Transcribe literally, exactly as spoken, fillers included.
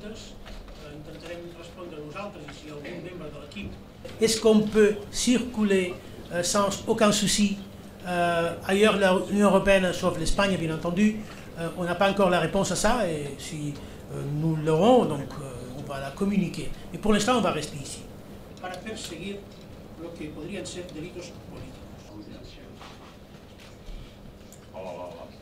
preguntes, eh, intentarem respondre nosaltres i si algun membre de l'equip. Est-ce qu'on peut circuler euh, sans aucun souci euh, ailleurs de l'Union européenne, sauf l'Espagne bien entendu? euh, On n'a pas encore la réponse à ça et si euh, nous l'aurons, donc euh, on va la communiquer. Mais pour l'instant, on va rester ici. Para perseguir lo que podrían ser delitos políticos. Oh,